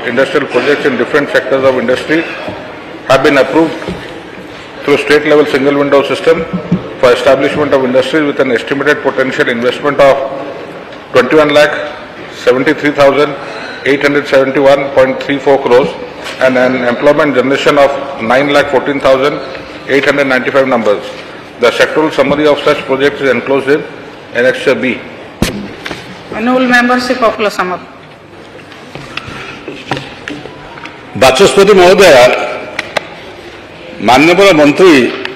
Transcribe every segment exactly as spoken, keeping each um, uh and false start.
industrial projects in different sectors of industry have been approved through state level single window system for establishment of industries with an estimated potential investment of twenty-one lakh seventy-three thousand eight hundred seventy-one point three four crores and an employment generation of nine lakh fourteen thousand eight hundred ninety-five numbers. The sectoral summary of such projects is enclosed in Annexure B. Honourable Member Sri Kokula Samar. Bachaspati महोदय, माननीय मंत्री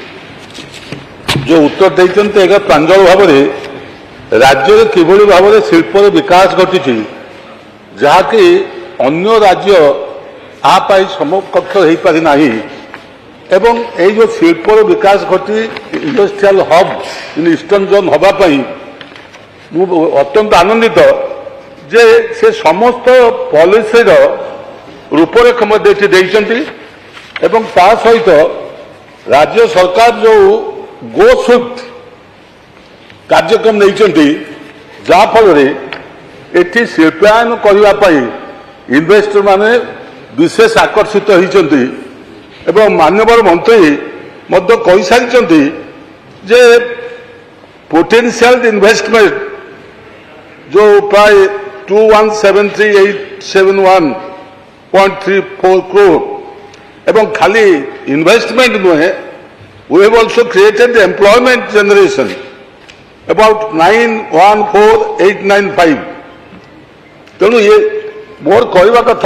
जो उत्तर देते एक प्रांजल भाव में राज्य किभली भाव में शिल्पर विकास घटी जहाँकि अन्य राज्य आप समकक्ष हो पारि नाही एवं ये जो शिल्पर विकास घटी industrial hub in eastern zone हवापाई मु अत्यंत आनंदित जे से समस्त पॉलिसी रूपरेख एवं ता सहित राज्य सरकार जो गो स्विफ्ट कार्यक्रम नहीं जहाँफल एटी शिल्पायन करने इन्वेस्टर माने विशेष आकर्षित होती एवं माननीय मंत्री मध्य कही सारी जे पोटेंशियल इन्वेस्टमेंट जो प्राय two one seven three eight seven one point three four crore एवं खाली इन्वेस्टमेंट नुहे we have also created employment generation about nine one four eight nine five तेणु ये मोर कहवा कथा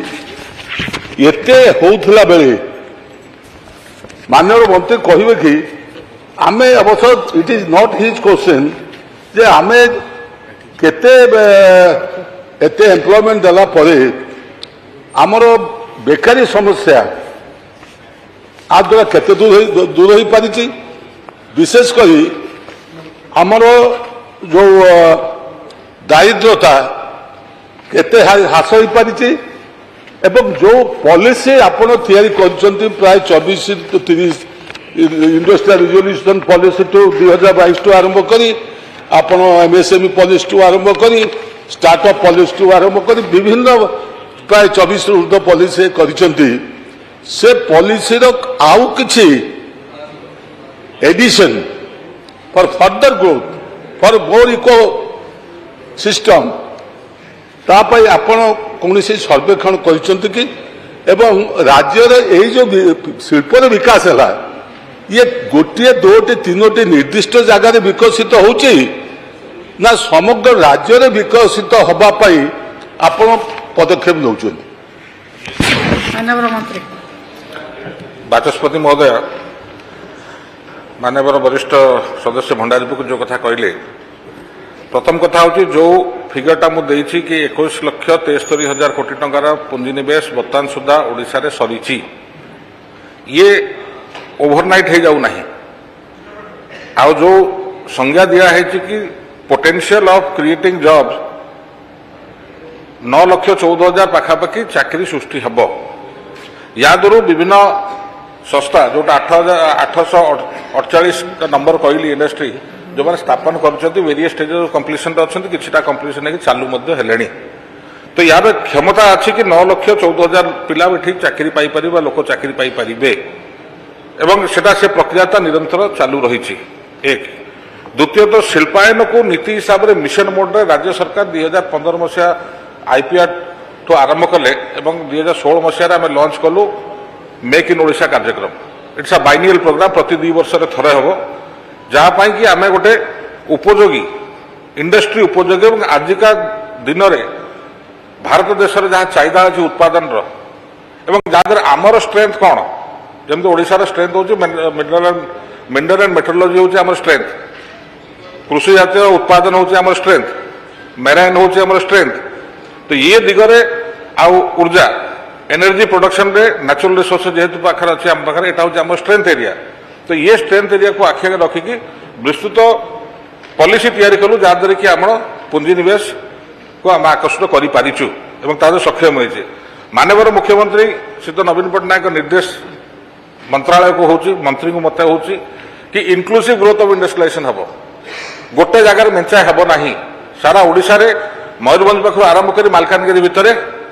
एते होउथला बेले माननीय मंत्री कहे कि आमे अवश्य it is not his question जे आमे केते एते एम्प्लॉयमेंट देला परे आमर बेकारी समस्या आ द्वारा केते दूर दूर हो पारी विशेषकर आमर जो दारिद्रता केते ह्रास हो पारी एवं जो पॉलिसी आपण तैयारी कर प्राय चौबीस तीस इंडस्ट्रियल रिजोल्यूशन पॉलिसी टू दुई हजार बाईस टू आरंभ करी आपण एमएसएमई पॉलिसी टू आरंभ करी स्टार्टअप पॉलिसी टू आरंभ करी विभिन्न प्राय चौबीस ऊर्ध पॉलिसी करिसेंती से पॉलिसी रो आउ किछि addition for further growth for more ecosystem तापाई आपण कौन सर्वेक्षण कर कि एवं राज्य रे जो शिल्पर विकास है ये गोटे दोटी तीनोटी निर्दिष्ट जगार विकसित होची ना समग्र राज्य रे विकसित होबापाई आपण पदक्षेप नौचुन। मंत्री बाचस्पति महोदय, माननीय वरिष्ठ सदस्य भंडारीपुर जो कथा कहले प्रथम कथा हूँ जो फिगरटा मुझे कि इक्कीस लक्ष तेस्तरी हजार कोटी टंकार पुंजीनिवेश बर्तमान सुधा ओडिशा रे सरीची ये ओभरनाइट हो जाऊ नहीं आउ जो संज्ञा दिया है कि पोटेंशियल ऑफ क्रिएटिंग जॉब्स नौ लक्ष चौदह हजार पाखापाखि चाकरी सृष्टि हम या दर विभिन्न संस्था जोटा आठ हजार आठश अड़चाश नंबर कहली इंडस्ट्री जो मैंने स्थापन कर वेरियस स्टेज कंप्लीसन अच्छा किसी कंप्लीसन है चालू हेले तो यार क्षमता अच्छी कि नौ लक्ष चौदह हजार पिला ठीक चाकरी पाइपर लोक चाकरी पाइपर एवं सेटा से प्रक्रिया निरंतर चालू रही एक द्वितीय तो शिल्पायन को नीति हिसाब से मिशन मोड राज्य सरकार दुई हजार पंद्रह मसीहा आईपीआर ठू आरंभ कले दुई हजार षोह मसीह आम लंच कलु मेक इन ओडिशा कार्यक्रम इट्स अ बाइनियल प्रोग्राम प्रति दुई वर्ष थे हम जहाँपाई कि आम गोटे उपयोगी इंडस्ट्री उपयोगी और आजिका दिन में भारत देश में जहाँ चाहिदा अच्छी उत्पादन जहाँद्वार आमर स्ट्रेंथ कौन जमी ओडिशार स्ट्रेंथ हूँ मिनरल मिनरल एंड मेट्रोलॉजी हूँ आम स्ट्रेंथ कृषि जातीय उत्पादन हूँ आम स्ट्रेंथ मेराइन हूँ आम स्ट्रेंथ तो ये दिगरे आउ ऊर्जा एनर्जी प्रोडक्शन रे नेचुरल रिसोर्स जेहेतु पाखे अच्छे आम पाखे यहाँ हूँ आम स्ट्रेंथ एरिया तो ये स्ट्रेंथ एरिया को आखि आगे रखिकी विस्तृत पॉलिसी तैयारी कलु जहाँद्वारा कि आम पुंजीनिवेश को आम आकर्षित करूँ और तार सक्षम होती माननीय मुख्यमंत्री श्री नवीन पट्टनायक निर्देश मंत्रालय को होची मंत्री को मत हो कि इनक्लूसिव ग्रोथ ऑफ इंडस्ट्रियलाइजेशन हम गोटे जगार मेंचा हेब ना सारा ओडिशा रे मयूरभंज पाखु आरंभ कर मालकानगिरी भितर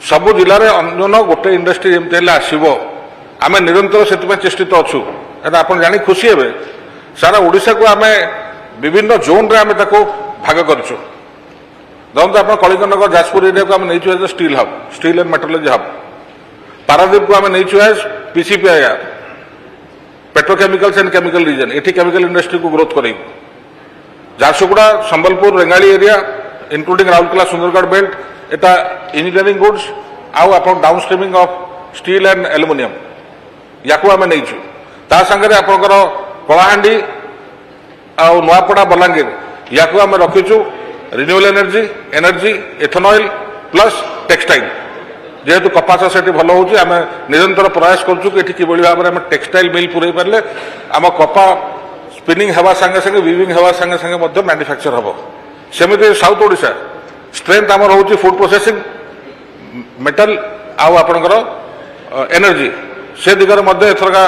सबु जिले में अन्य गोटे इंडस्ट्री जमती आसव आम निरंतर से चेष्टित अच्छु आप जानी खुशी हे सारा ओडिशा को आम विभिन्न जोन रे आम भाग करूँ देखते आप कलिंगनगर जाजपुर एरिया को आम नहीं as steel hub steel and metallurgy hub Paradip को आम नहीं as PCPIR petrochemicals and chemical region ये केमिकल इंडस्ट्री को ग्रोथ कर Jharsuguda Sambalpur Rengali area including Rourkela Sundargarh belt एटा इंजीनियरिंग गुड्स आउ आप downstreaming of steel and aluminium या आम नहीं सांगे आपंकर कलाहांडी आउ नुआपड़ा बलांगीर या आम रखीचु renewable energy energy ethanol plus textile जेहेतु कपास से भल हो निरंतर प्रयास करूँ कि भाव में टेक्सटाइल मिल पूरे पारे आम कपा स्पिनिंग हवा संगे संगे वीविंग हवा संगे संगे मैन्युफैक्चर हम सेमती साउथ ओडिशा स्ट्रेंथ आम रोचे फूड प्रोसेसिंग मेटल आउ आपणकर एनर्जी से दिगरे एथरका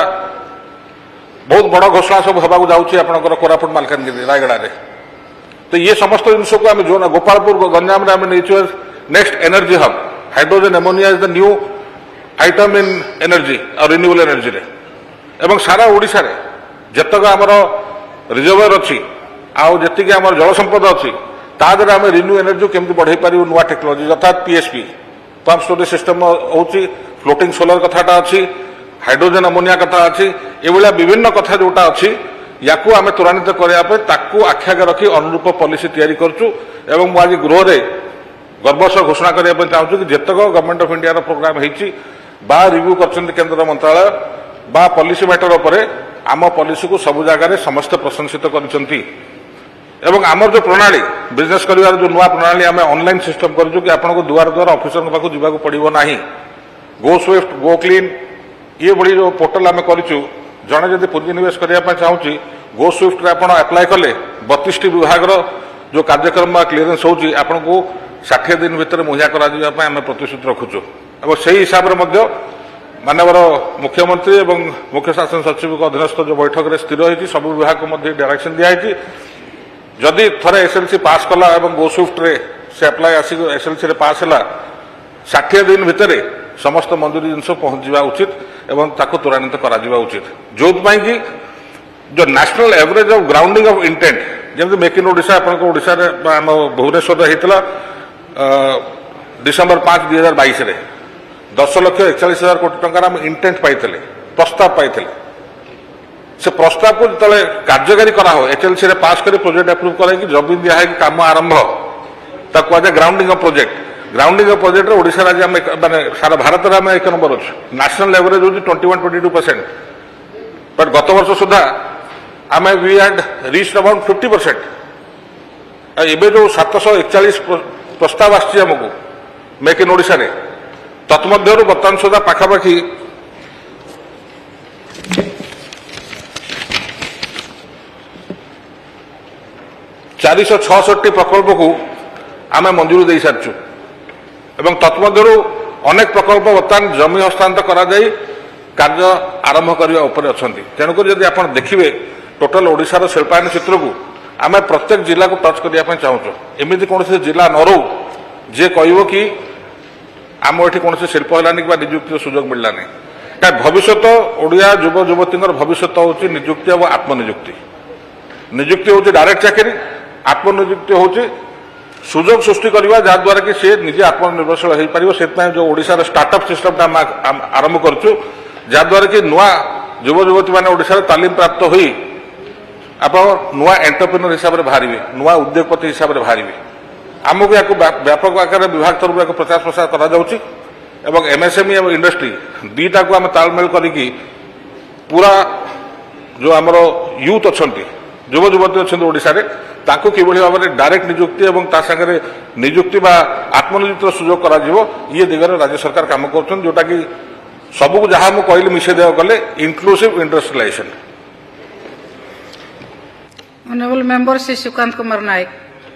बहुत बड़ घोषणा सब होगा जाऊँगी आपणकर कोरापुट मालकानगिरी रायगड़ा रे तो ये समस्त जिन को आम जो गोपालपुर गंजाम आम नहीं next energy hub hydrogen ammonia is the new item in energy और रिन्यूएबल एनर्जी रे एवं सारा ओडिशा रे जतक आमर रिजर्वर अच्छी आउ जी आम जल संपद अच्छी तादर आम रिन्यू एनर्जी केमती बढ़े पार नुआ टेक्नोलोजी अर्थात पीएसपी पंप स्टोरेज सिस्टम होची फ्लोटिंग सोलर कथाटा अच्छी हाइड्रोजन अमोनिया कथा अच्छी ये विभिन्न कथा जोटा अच्छी या आम त्वरान्वित करने आखि आगे रखी अनुरूप पॉलिसी तैयारी करूँ एवं आज गृह में गर्व सह घोषणा करने चाहूँ कि जितक गवर्नमेंट ऑफ इंडिया प्रोग्राम होती रिव्यू कर केंद्र मंत्रालय बा पॉलिसी मैटर पर आम पॉलिसी को सब जगह समस्ते प्रशंसित करमर जो प्रणाली बिजनेस कर जो नुआ प्रणाली आम ऑनलाइन सिस्टम करूँ कि आपको दुआर दुआर ऑफिसर पाक जावाक पड़ो ना गो स्विफ्ट गो क्लीन ये बड़ी जो पोर्टाल आम करूँ जड़े जब पुंजीनिवेश करने चाहूँगी गो स्विफ्ट आप अप्लाई कले बतीस टी विभाग जो कार्यक्रम क्लीयरेन्स होती आपन को षाठिए दिन भितर मुहैया करने प्रतिश्रुति रखुचु और से हिसाब से मानवर मुख्यमंत्री और मुख्य शासन सचिव अधीनस्थ जो बैठक में स्थिर होती सब विभाग को डायरेक्शन दिखाई जदि थरे एसएलसी पास कला और गो स्विफ्ट रे से अप्लाई आसिक एसएलसी रे पास है षाठिए दिन भितर समस्त मंजूरी जिनस पहुंचा उचित एवं ताको त्वरान्वित करा उचित जो कि जो national average of grounding of intent जमी मेक इन ओडिशा आपको ओडिशा आम भुवनेश्वर होता डिसेम्बर पांच दुई हजार बैस दस लक्ष एकचाश हजार कोटी टकर आम इंटेंट पाई प्रस्ताव पाई से प्रस्ताव को जो कार्यकारी करा हो एचएलसी रे पास कर प्रोजेक्ट अप्रूव करके जमीन दिया है कि काम आरंभ कहुए grounding of project grounding of project Odisha राज्य माने सारा भारत में आम एक नंबर अच्छे नेशनल एवरेज हूँ twenty one twenty two percent but गत वर्ष सुधा आम we had reached about fifty percent एवं जो सातश एकचाश प्रस्ताव आमको मेक इन ओडिशा रे तत्मध्य बर्तमान सुधा पाखापाखि चारिश छठी प्रकल्प को आम मंजूरी दे सारी एवं तत्मध्य अनेक प्रकल्प बर्तमान जमी हस्तांतर करा जाई कार्य आरंभ करने उपर अच्छा तेणुक जब आप देखिए टोटाल ओडिशार शिल्पायन चित्र को आम प्रत्येक जिला को टच करने चाहूँ एमती कौन जिला न रो जे कह कि आम ये कौन शिल्प है निजुक्ति सुजोग मिललानी क्या भविष्य ओडिया युव युवती भविष्य हूँ निजुक्ति और आत्मनिजुक्ति निजुक्ति हूँ डायरेक्ट चाकरी आत्मनिजुक्ति हूँ सुजोग सृष्टि करवा जहाद्वारा कि सी निजे आत्मनिर्भरशील हो पार से जो ओडिशार स्टार्टअप सिस्टम आरंभ करूँ जहाद्वारा कि नुआ युव युवती मैंने ओडिशार तालीम प्राप्त हुई आप नुआ एंटरप्रेन्योर हिसाब से बाहर नुआ उद्योगपति हिसाब से बाहर आमको या व्यापक आकार विभाग तरफ एक प्रचार प्रसार करा एमएसएमई और इंडस्ट्री दीटा को आम तालमेल करी पूरा जो आमर यूथ अच्छा युव युवती अच्छा ओडिशा रे ताकू किभली भाव में डायरेक्ट निजुक्ति और सागर निजुक्ति बा आत्मनिजुक्तिर सुजोग करा ये दिगरे राज्य सरकार काम कर जोटा कि सबको जहाँ मुझे कहली मिसे देवा गले inclusive industrialisation. Honourable member Shri Sukanta Kumar Nayak.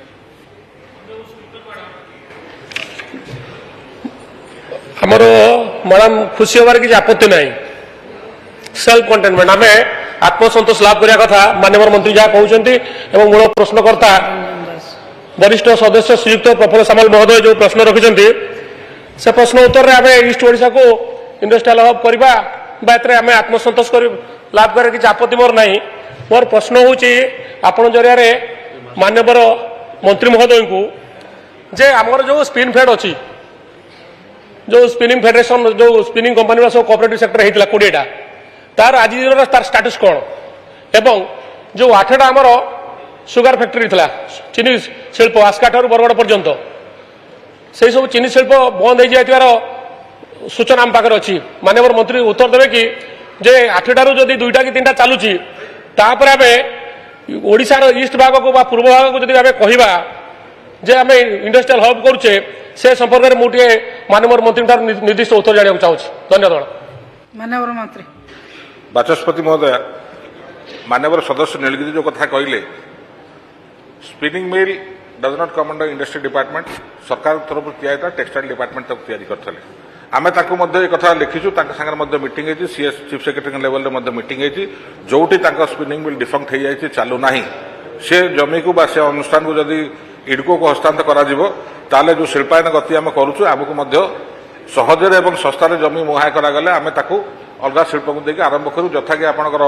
आमर मैडम खुशी हबार किसी आपत्ति ना सेल्फ कंटेनमेंट आम आत्मसंतोष लाभ करने कथा माननीय मंत्री जहाँ कहते मूल प्रश्नकर्ता वरिष्ठ सदस्य श्रीयुक्त प्रफुल्ल सामल महोदय जो प्रश्न रखिंट से प्रश्न उत्तर आम ईस्ट ओडिशा को इंडस्ट्रियल हब करवा आम आत्मसंतोष कर लाभ कर किसी आपत्ति मोर ना मोर प्रश्न हूँ आपण जरिया माननीय मंत्री महोदय को जे आमर जो स्पिन फेड अच्छी जो स्पिनिंग फेडरेशन जो स्पिनिंग कंपनी सब कोऑपरेटिव सेक्टर होता कोड़ेटा तार आज दिन तार स्टाटस कौन एवं जो आठटा आमर सुगार फैक्ट्री था चीनी शिल्प आस्का ठार बरगड़ पर्यंत से सब चीनी शिल्प बंद हो जाइबार सूचना आम पाखे अच्छी माननीय मंत्री उत्तर देवे कि जे आठटारू जदि दुईटा कि तीन चलुची तापर आम ओडिशार ईस्ट भाग को पूर्व भाग को जब आम कहवा जे आम इंडस्ट्रियल हब करुचे से संपर्क में मुझे माननीय मंत्री निर्दिष्ट उत्तर जाना चाहिए। धन्यवाद माननीय मंत्री। बाचस्पति महोदय माननीय सदस्य नीलगिरी जो कथा कहले spinning mill does not come under industry department सरकार तरफ या टेक्सटाइल डिपार्टमेंट तक या करते आम कथा लिखीचु सागर meeting CS chief secretary level में मीटिंग जोटी स्पिनिंग मिल डिफंक्ट हो जाए चालू ना से जमी को से अनुष्ठान को जदि इडको को हस्तांतर करा जो शिल्पायन गति आम करुचु आमको सहजरे एवं सस्तार जमी मुहाय करागले आम अलग शिल्प को देखिए आरंभ करूँ जथा कि आपणकर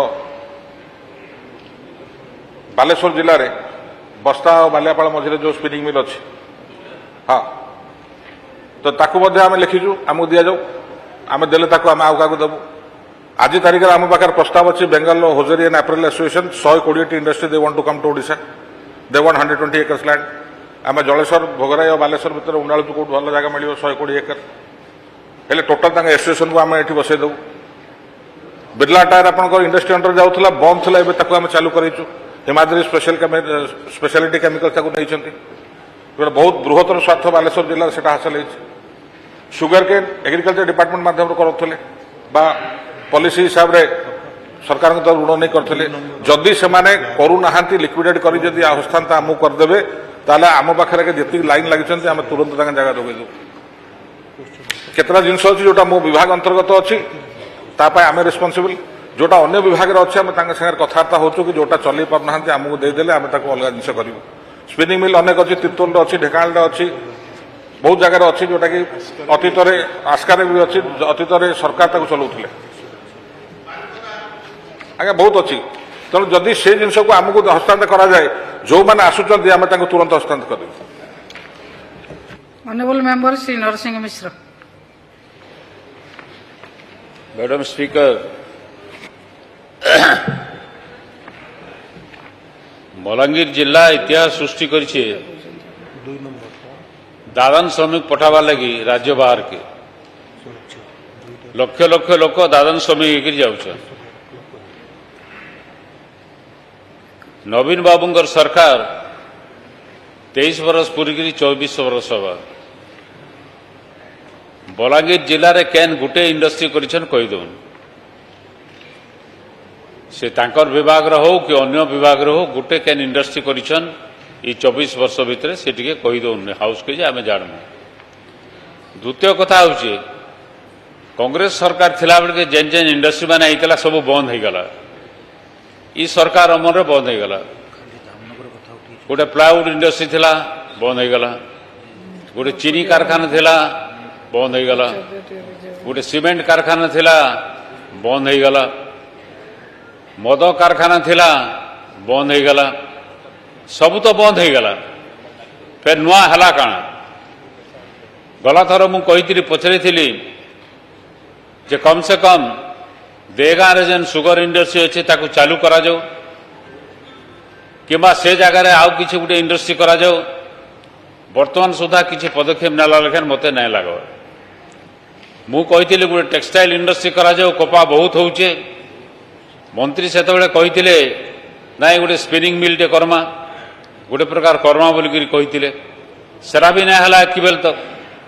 बालेश्वर जिले में बस्ता और बालियापाड़ मझे जो स्पिनिंग मिल अच्छी हाँ तो ताकू आम लिखीचु आमको दि जाऊ आम देले आम आउ क्या देवु आज तारीख में आम पाखे प्रस्ताव अच्छी Bengal hosiery and apparel association शहे कोड़े industry they want to come to Odisha they want hundred twenty acres land आम जलेश्वर भोगराई और बालेश्वर भितर उंडालू कौट भल जगह मिले शहे कोड़े एकर हेल्ले टोटाल एसोसिएशन को आम ये बसई देवु बिरला टायर आपंकर इंडस्ट्री अंडर जाऊला बंद था एवं आम चालू करूँ हिमाद्री स्पेशल स्पेशलिटी केमिकल्स नहीं बहुत बृहत्तर स्वार्थ बालेश्वर जिले में हासिल हो सुगर केन एग्रीकल्चर डिपार्टमेंट माध्यम करुले पॉलिसी हिसाब से सरकार ऋण नहीं करते जदि से करूना लिक्विडेट कर हस्तांतर आमको करदे ताले आम पाखे जी लाइन लगी आम तुरंत जगह जोगे दू केतटा जिनस अच्छी जोटा मो विभाग अंतर्गत अच्छी तापाई आम रेस्पॉन्सिबल जोटा अन्य विभाग अच्छे आम सागर कथबार्ता होचु कि जोटा चल पारना आमको देदेले आम अलग जिन करूँ स्पिनिंग मिल अनेक अच्छी तिर्तोल अच्छी ढेकाल अच्छी बहुत जगह अच्छी जोटा कि अतीत आस्कार भी अच्छी अतीत सरकार चलाउले आज्ञा बहुत अच्छी तेणु जदि से जिन को आमको हस्तांतर कराए जो मैंने आसुच्च आम तुरंत हस्तांतर कर honourable member Shri Narasingha Mishra. Madam speaker Balangir जिला इतिहास सृष्टि करिछे दादन श्रमिक पठावा लगी राज्य बाहर के लक्ष लक्ष लोक दादन श्रमिक जाऊछन नवीन बाबूंकर सरकार तेईस बरस पूरी चौबीस बरस हवा बलांगीर जिले में केन गुटे इंडस्ट्री करिछन कहि दउन से तांकर विभाग हो कि अन्य विभाग हो गुटे केन इंडस्ट्री करिछन ये चौबीस वर्ष भितर से टिके कहि दउन हाउस के आम जानू द्वितीय कथा हूँ कांग्रेस सरकार थिला बेले जेन जेन इंडस्ट्री मान होता सब बंद हो गला ई सरकार अमर बंद हो गला गोटे प्लाईवुड इंडस्ट्री थिला बंद हो गला गोटे चीनी कारखाना थिला बंद हो गला गोटे सीमेंट कारखाना थिला बंद हो गला मद कारखाना थिला बंद हो गला सब तो बंद हो गला फिर नुआ हला काना गला थर मु कही पचरी थी जे कम से कम देगाँ रे जेन सुगर इंडस्ट्री अच्छे ताकू चालू करा जाओ किंबा से जगार आउ किसी गोटे इंडस्ट्री करा जाओ वर्तमान सुधा किसी पदक्षेप नाला लेखान मत ना लग मु कही गोटे टेक्सटाइल इंडस्ट्री करा जाओ कपा बहुत होचे मंत्री से कही ना गोटे स्पिनिंग मिल टे करमा गोटे प्रकार करमा बोलिकी कही सेरा भी ना कि बेल तक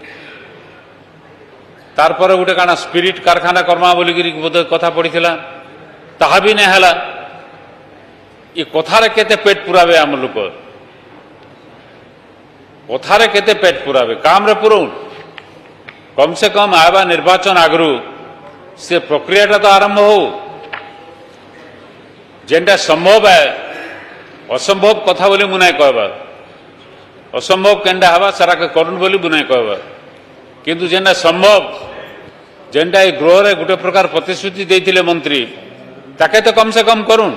तार पर गोटे काना स्पिरिट कारखाना करमा बोलिकी बोध कथा पड़ीला ताहा भी ना हला ये कथार केते पेट पुरावे आम लोक कथार केते पेट पुरावे काम रे पुरौन कम से कम आवा निर्वाचन आगु से प्रक्रियाटा तो आरंभ हो जेनटा संभव है असंभव कथा बोली मुना कहबा असंभव केंडा हवा सारा के करुन बोली बुना कहबा किंतु जेना संभव जेनटा ए गृह रे गोटे प्रकार प्रतिश्रुति देथिले मंत्री ताके तो कम से कम करूँ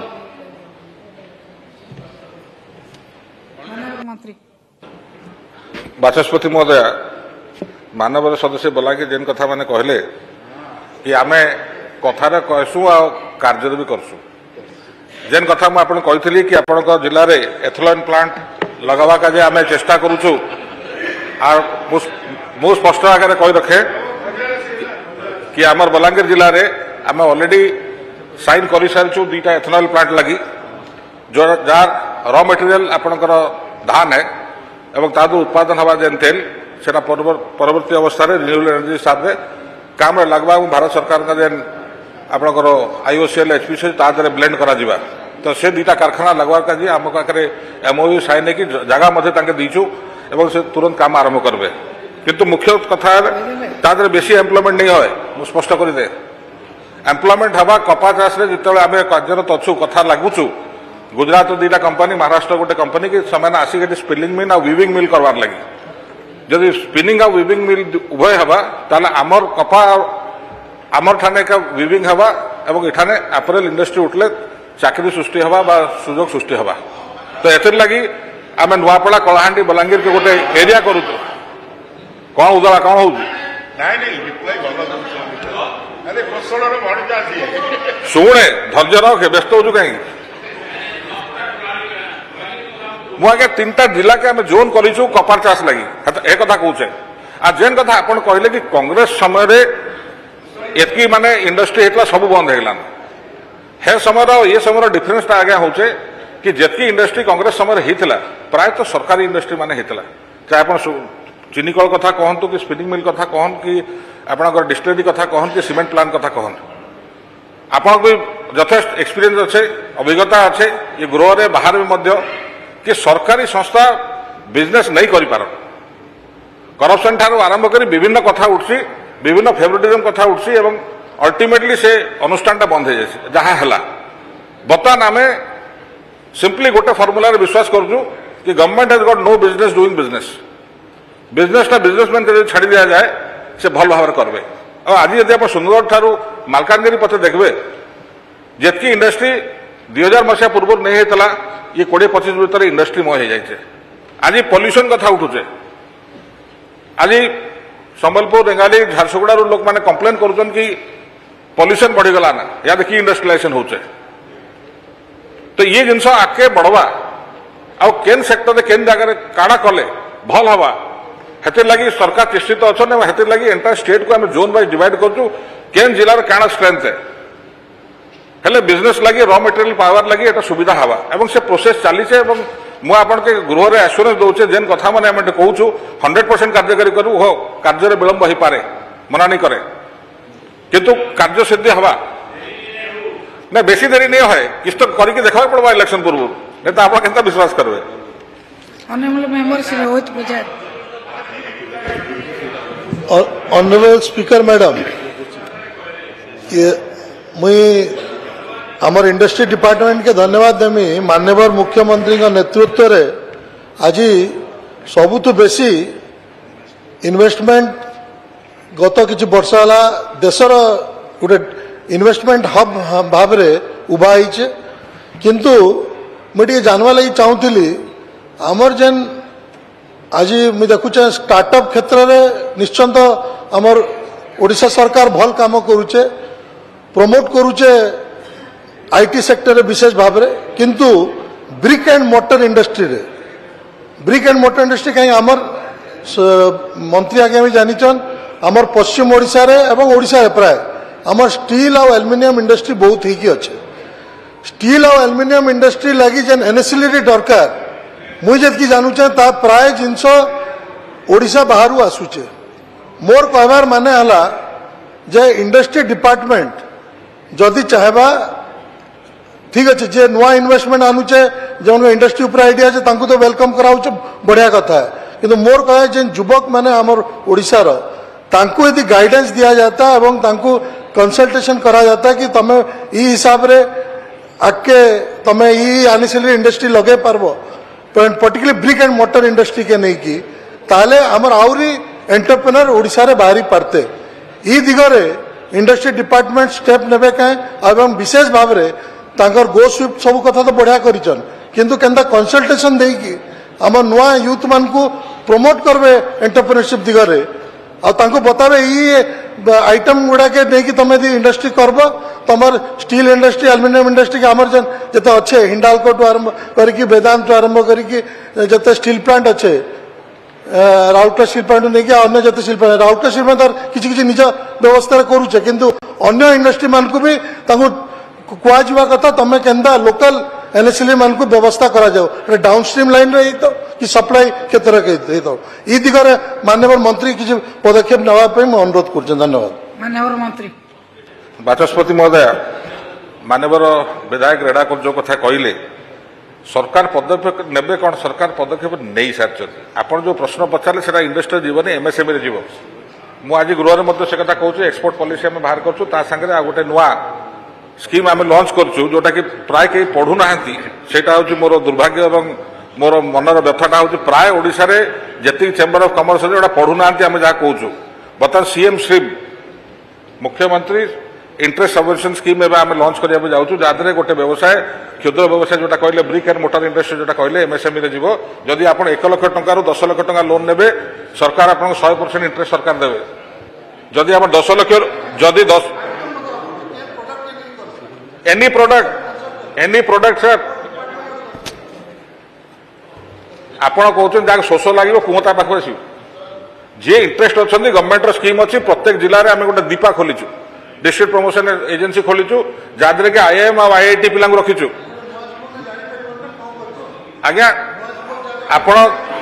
माननीय मंत्री बाचस्पति महोदय मानवर सदस्य बोलाकि जेन कथा मैंने कहले कि आमे कथार कहसु आ कार्य भी करसु जेन कथा मुझे आपन कही कि आपण जिले में एथेनॉल प्लांट लगावा का जे आमे चेष्टा करूछु आ मु स्पष्ट आगे कही रखे कि आमर बलांगीर जिले में आम ऑलरेडी साइन कर सारी दुईटा एथेनॉल प्लांट लगी जो जार रॉ मटेरियल आपणकर धान है एवं तादू उत्पादन हवा जेन तेल से परवर्ती अवस्था रिन्यूएबल एनर्जी हिसाब से काम लगवा भारत सरकार का जेन आपणकर आईओसीएल एचपी से ब्लेंड करा जिबा तो से दुईटा कारखाना लगवा का जी आम पाखे एमओयू साइन की जगह मध्य दीचु एवं से तुरंत काम आरंभ करबे किंतु मुख्य कथा तादरे बेसी एम्प्लॉयमेंट नहीं होए मु स्पष्ट कर दे एम्प्लॉयमेंट हवा कपा चाष जिते आम कार्यरत अच्छु कथा लगुचु गुजरात दुईटा कंपनी महाराष्ट्र गोटे कंपनी की ସେମାନେ ଆସିକି स्पिनिंग मिल आ वीविंग मिल करवार लगी जदि स्पिनिंग आ वीविंग मिल उभय हवा ताले आमर कपा आमर ठाने का वीविंग हवा एवं एठाने अपरेल इंडस्ट्री उठले चाकरी सृष्टि हवा बा सुजोग सृष्टि हवा तो एथर लगी आम नुआपड़ा कलाहांडी बलांगीर के गोटे एरिया करूचु कौन उदला कौन हो शुणे धैर्य रख व्यस्त हो कहीं मुझे तीन टा जिला के आम जोन करूँ कपार चाष लगी एक कथा कहूचे आ जेन कथा आप कहले कि कांग्रेस समय एतकी माने इंडस्ट्री होता सब बंद होगलान हे समय ये समय डिफरेन्स आज्ञा होचे कि जितकी इंडस्ट्री कांग्रेस समय होता प्रायतः सरकारी इंडस्ट्री माने होता चाहे आप चीनी कल कथा कहतु कि स्पिनिंग मिल कथा कहन कि आपणकर डिस्टिलरी कथा कहन कि सीमेंट प्लांट कथा कहन आपन को यथेष्ट एक्सपीरियंस अच्छे अभिज्ञता अच्छे ये गृह रे बाहर भी मध्य कि सरकारी संस्था बिजनेस नहीं करि पार करप्शन ठारू आरंभ कर विभिन्न कथा उठी विभिन्न फेवरेटिज्म कथा उठी एवं अल्टीमेटली से अनुष्ठान बंद हो जाए जहाँ है बर्तमान आम सिंपली गोटे फर्मुला विश्वास करूँ कि government has got no business doing business बिजनेसटा बिजनेसमैन जो छाड़ी दिया जाए से भल भाव करेंगे और आज यदि आप सुंदरगढ़ ठारू मालकानगिरी पथे देखबे जितकी इंडस्ट्री दुई हजार मसीहा पूर्व नहीं होता ये कोड़े पचीस भर इंडस्ट्री मय हो जाए आज पॉल्यूशन कथा उठुचे आज संबलपुर रेंगाली झारसुगुड़ा लोक मैंने कंप्लेन करुचन कि पॉल्यूशन बढ़ीगला ना या देखिए इंडस्ट्रियलाइजेशन होचे तो ये जिनस आगे बढ़वा आउ केन सेक्टर केन जगह काड़ा कले भल हवा हेतिर लगी सरकार चेष्टित अच्छा हेतिर लगी एंटायर स्टेट को आम जोन वाइज डिवाइड करूँ केन जिलार काଣା स्ट्रेंथ है हेले बिजनेस लगी रॉ मटेरियल पावर लगी एटा सुविधा हवा एवं से प्रोसेस चली मुझे आपके गृह रे एश्योरेंस दौचे जेन कथा मैंने आम कहूँ हंड्रेड परसेंट कार्यकारी करूँ हो कार्य विलंब हो पारे मना नहीं करे किंतु कार्य सिद्धि हवा ना बेसी देरी नहीं है किस तो करके देखा पड़वा इलेक्शन पूर्व नहीं तो आप केंता विश्वास करवे honourable member Shri Rohit Bajaj honourable speaker madam ये मुई आमर इंडस्ट्री डिपार्टमेंट के धन्यवाद देमी माननीय मुख्यमंत्री का नेतृत्व रे आज सबुतु बेसी इन्वेस्टमेंट गत किछि वर्ष है देशर गोटे इन्वेस्टमेंट हब भाव रे उभा होइछे किंतु मुझे जानवा लगी चाहूली आमर जेन आज मुझे देखुचे स्टार्टअप क्षेत्र में निश्चिंत आमर ओडिशा सरकार भल काम करुचे प्रमोट करुचे आईटी सेक्टर विशेष भाव में किंतु ब्रिक एंड मोटर इंडस्ट्री रे ब्रिक एंड मोटर इंडस्ट्री कहीं आमर मंत्री आगे भी जानीचन आमर पश्चिम ओडिशा रे एवं ओडिशा रे प्राय आमर स्टील और एल्युमिनियम इंडस्ट्री बहुत ही अच्छे स्टील और एल्युमिनियम इंडस्ट्री लगी जेन एनएसएलटी दरकार मुझे जी जानूचे ता प्राय जिनस ओडिशा बाहर आसूचे मोर कहबार माने हला जे इंडस्ट्री डिपार्टमेंट जदि चाहबा ठीक अच्छे जे नुआ इन्वेस्टमेंट आनुचे जो इंडस्ट्री उपर आइडिया है तांको तो वेलकम कराऊचे बढ़िया कथा है किंतु मोर कहे जे युवक माने आमर ओडिशार तांको यदि गाइडेंस दिया जाता एवं तांको कंसल्टेशन करा जाता कि तमे ई हिसाब रे आके तमे ई एनएसएलटी इंडस्ट्री लगे पारबो particularly brick and mortar industry के नहीं की ताले आमर आउरी एंटरप्रेन्योर ओडिशा रे बाहरी पारते ई दिगरे इंडस्ट्री डिपार्टमेंट स्टेप नेबे काए एवं विशेष भाव रे तांकर गो स्वीप सब कथा तो बढ़िया करिचन किंतु केंदा कंसल्टेशन देकी आम नुआ यूथ मान को प्रमोट करबे एंटरप्रेन्योरशिप दिगरे आ तांको बताबे ई आइटम गुड़ा के नहीं कि तुम यदि इंडस्ट्री करब तुम स्टील इंडस्ट्री एल्युमिनियम इंडस्ट्री के आमर जन जते अच्छे हिंडालको टू आरंभ करके वेदांत आरंभ करके जते स्टील प्लांट अच्छे राउरकेला स्टील प्लांट नहीं कि अन्य जते steel plant Rourkela steel plant किसी किसी निज व्यवस्था करुचे किंतु अन्य इंडस्ट्री मान को भी कहुआ कथा तुम केंदा लोकल एनएसएलई मान को व्यवस्था करा जाओ डाउन स्ट्रीम लाइन रे तो कि सप्लाई क्षेत्र के तो ई दिगरे माननीय मंत्री किसी पदक्षेप नेवा पे मैं अनुरोध कर धन्यवाद माननीय मंत्री बाचस्पति महोदय माननीय विधायक रेडाकर जो कथा कहले सरकार पदक्षेप नेबे कौन सरकार पदक्षेप नहीं सारी आपड़ जो प्रश्न पचारे से इंडस्ट्री जीवन एमएसएमई जीव मुझे गृह में से कथा कहूँ एक्सपोर्ट पॉलिसी आम बाहर करूँ ता सागर आ गोटे नुआ स्कीम आम लंच करूँ जोटा कि प्राय कहीं पढ़ुना सेटा हूँ मोर दुर्भाग्य और मोर मनर व्यथाटा हूँ प्राय ओडिशा रे जी चेम्बर ऑफ कॉमर्स जोटा पढ़ुना आम जहाँ कहूँ बर्तमान सीएम स्ट्रीम मुख्यमंत्री इंटरेस्ट सबवेंशन स्कीम एवं आम लंच करने जाऊँ जहाँ गोटे व्यवसाय क्षुद्र व्यवसाय जोटा कहले ब्रिक एंड मोटर इंडस्ट्री जोटा कहले एमएसएमई रे जीव जदि आप एक लाख टंकार दस लाख टंका लोन नेबे सरकार आपको सौ परसेंट इंटरेस्ट सरकार देवे जदि आप दस लाख जदि दस any product any product sir आपण कहते जहाँ शोष लगे कुहता पाख आस जी इंटरेस्ट अच्छा गवर्नमेंट स्कीम अच्छी प्रत्येक जिले में आम गोटे दीपा खोलीचु डिस्ट्रिक्ट प्रमोशन एजेंसी खोलीचु जहाँ कि आईआईएम और आईआईटी पिला रखीचु आज्ञा आपण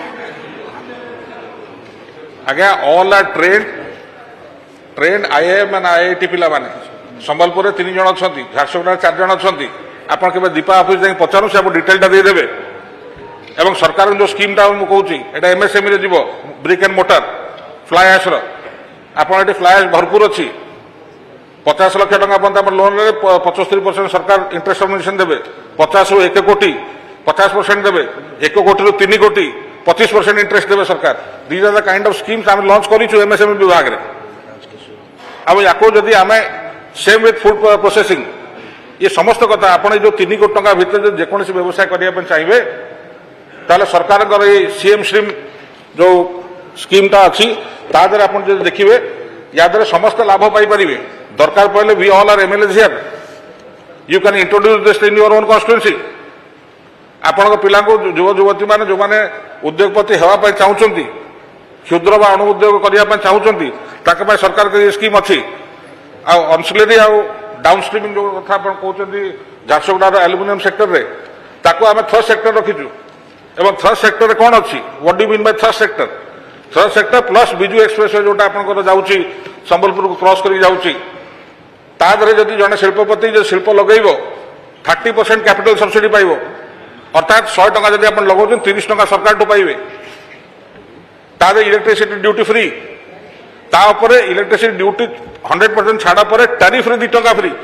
आज्ञा all are train train IIM and IIT पिला माने संबलपुर तीन जन अच्छा झारसुगुड़ा चार जन अच्छा आप दीपा ऑफिस जाए पचारू से आप डिटेलटा देदेवे एवं सरकार जो स्कीमटा मुझे कहूँ एमएसएमई रे जीव brick and mortar fly ash रही फ्लाई ऐश भरपूर अच्छी पचास लाख टका पर्यंत लोन रे पचस्तरी परसेंट सरकार इंटरेस्ट सबवेंशन देवे पचास रु एक कोटी पचास परसेंट देवे एक कोटी रु तीन कोटी पच्चीस परसेंट इंटरेस्ट देवे सरकार these are the kind of schemes आम लंच करूँ एमएसएमई विभाग में अब या जदि आम सेम विथ फूड प्रोसेसिंग ये समस्त कथा आपड़ जो तीन कोटी टका भितर जेकोसी व्यवसाय करने चाहिए ताले सरकार सीएम स्ट्रीम जो स्कीमटा अच्छी तादर आप देखिए याद समस्त लाभ पाई दरकार पड़े we all are MLA here you can introduce this in your own constituency आपण पिला युव युवती मैंने जो मैंने उद्योगपति होगापी चाहूँगी क्षुद्र व अणु उद्योग करने चाहूँगी सरकार की स्कीम अच्छी आनसिलरी आउ डाउन स्ट्रीमिंग जो कथा कहते झारसुगुड़ा एल्युमिनियम सेक्टर में ताको आम थर्ड सेक्टर रखीचु एवं थर्ड सेक्टर में कौन अच्छी what do mean by third sector third sector plus Biju express जोटा आपंकर जाऊँगी संबलपुर को क्रॉस कर जाऊँगी तादरे जदि जड़े शिल्पपति जो शिल्प लगेब थर्टी परसेंट कैपिटल सब्सिडी पाइब अर्थात सौ टका जब आप लगे तीस टका सरकार ठू पाइबे तादे इलेक्ट्रिसिटी ड्यूटी फ्री तापर इलेक्ट्रिसिटी ड्यूटी हंड्रेड परसेंट छाड़ा पर टैरिफ रे दी टका फ्री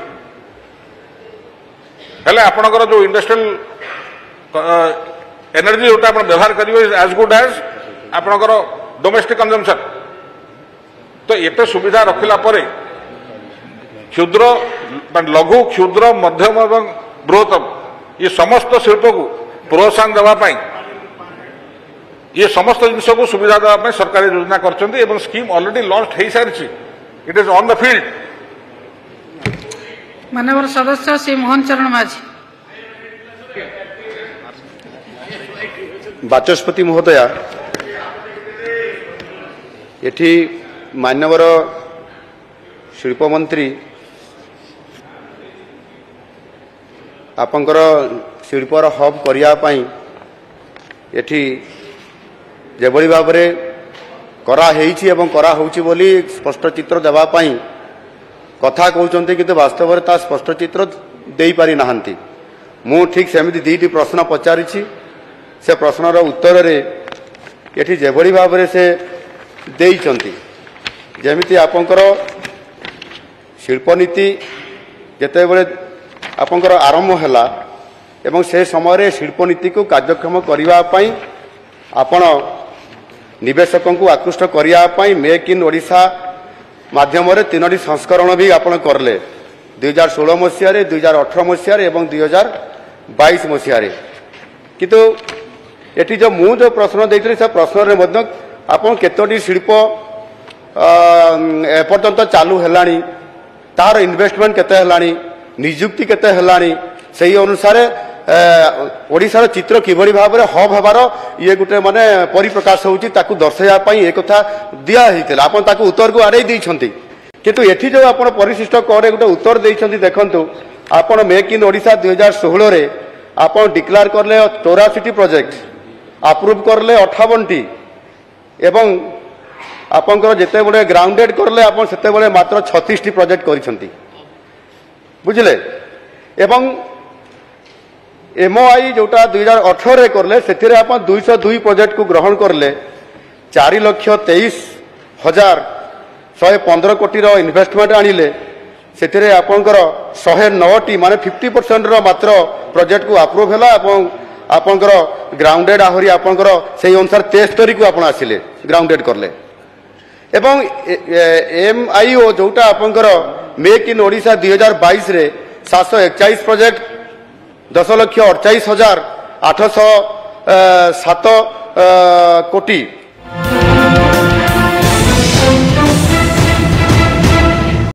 हेले आपणकर जो इंडस्ट्रियल एनर्जी जोटा आप व्यवहार करेंगे एज गुड एज आपणकर डोमेस्टिक कंजम्पशन तो ये सुविधा रखला परे क्षुद्र लघु क्षुद्र मध्यम एवं बृहत्तम ये समस्त शिल्प को प्रोत्साहन देवाई ये समस्त जिन को सुविधा देवाई सरकारी योजना कर स्कीम ऑलरेडी लॉन्च हो सारी it is on the field माननीय सदस्य श्री मोहन चरण माझी बाचस्पति महोदया एठी मान्यवर शिल्प मंत्री आपंकर शिल्पर हब करने एठी जेभली भाव में करा हेइछि एवं करा होउछि बोली स्पष्ट चित्र देवाई कथा कहते कि वास्तव में ता स्पष्ट चित्र दे पारि नाहंती मु ठीक सेमिति दुईटी प्रश्न पचारि से प्रश्नर उत्तर रे एठी जेभली भाव में से देइचंती जेमिति आपंकर शिल्पनीति जेतेबेले आपंकर आरंभ हैला एवं से समय शिल्पनीति को कार्यक्षम करने आपण निवेशकों को आकृष्ट करने मेक इन ओडिशा माध्यम तीनो संस्करण भी आपण करले दुई हजार षोल मसीह दुई हजार अठर मसीह और दुई हजार बैश मसीह किंतु एटी जो मु जो प्रश्न देती से प्रश्न में आपन केतोटी शिल्प एपर्यंत चालू है तार इन्वेस्टमेंट केते हेलानी नियुक्ति केते हेलानी सही अनुसार ओडिशार चित्र किभली भाव में हब हबार ये गोटे माने परिप्रकाश होउची ताकू दर्शाइबा एक कथा दिया होइतिला आपन ताकू उत्तर को आड़े दैछंती किंतु एठी जो आपन परिशिष्ट करे गोटे उत्तर दैछंती देखंतु आपन मेक इन ओडिशा दुई हजार षोहल रे आपन डिक्लेयर करले चौरासी प्रोजेक्ट अप्रूव करले अठावन टी एवं आपनकर जेते बड़े ग्राउंडेड करले आपन सेते बड़े मात्र छत्तीस टी प्रोजेक्ट करिसंती बुझले एवं एमओआई जोटा दुई हजार अठर करले से आप दुई सौ दुई प्रोजेक्ट को ग्रहण करले चार लक्ष तेईस हजार शहे पंद्रह कोटी इन्वेस्टमेंट आनिले से आपंकर शहे नौटी माने फिफ्टी परसेंट मात्र प्रोजेक्ट को अप्रूव है आपंकर ग्राउंडेड आहरी आपंकर से अनुसार तेस्तरी को आपण आसिले ग्राउंडेड करले एवं एम आई ओ जोटा आपंकर मेक इन ओडिशा दुई हजार बैश सात सौ एकचाश प्रोजेक्ट दस लक्ष अड़चाश हजार आठश सात कोटी